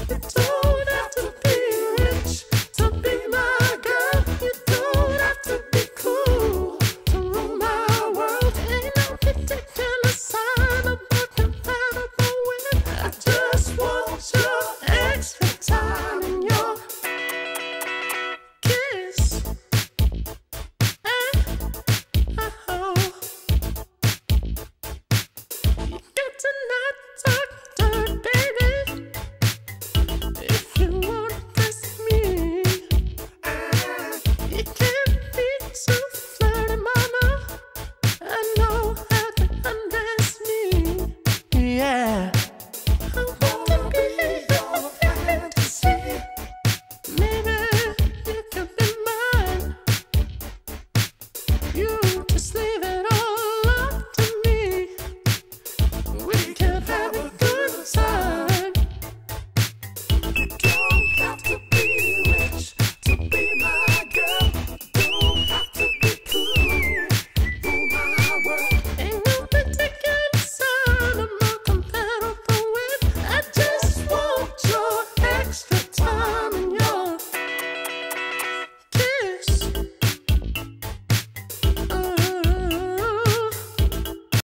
You don't have to be rich to be my girl. You don't have to be cool to rule my world. Ain't no particular sign I'm not compatible with. I just want your extra time and your kiss. You get to not talk dirt, baby, if you want to press me. You can't be too flirty, mama. I know how to undress me. Yeah, I want to be your fantasy. Maybe you could be mine. You just leave it all up to me. We can have a good time.